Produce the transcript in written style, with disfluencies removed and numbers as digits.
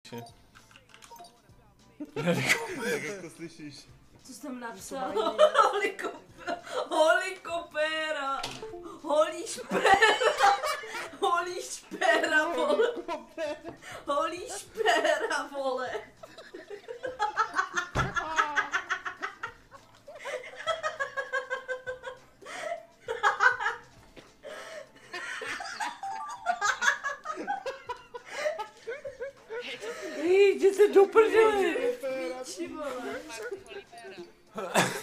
Tak jak to slyšíš? Co jsem napsal? Holikopéra! Holí špéra! Holí špéra, vole! Holí špéra, vole! Jdi se do prdele! Píči, vole!